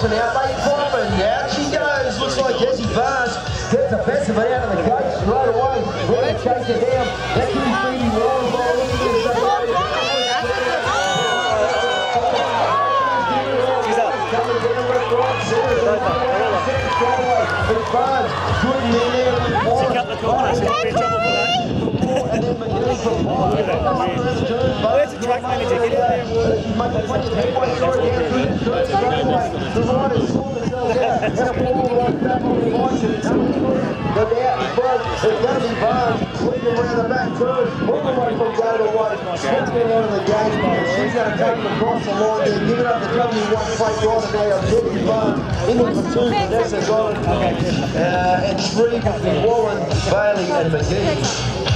Shepparton out late Foreman. Out she goes. Looks like Jessie Barnes gets the best of it out of the gate straight away. We're going to chase it down. That could be Phoebe Warren by looking at the coming down left, right, centre. It's Barnes. Good in there with Warren. Cut the corner, so you'll be in trouble for that. And then McGee from Warren. Where's the track manager? Get in there. She's making plenty of headway through it down through the straight away. The riders sort themselves out. And a ball right back on the bikes and it's but out in front. It's going to be Barnes. Leading around the back turn. All the way from go to one. Slipping out of the gate. And she's going to take them across the line there. Giving up the W1 plate right away on Jessie Barnes. Into the two Vanessa Golden. And three between Wallen, Bailey and McGee.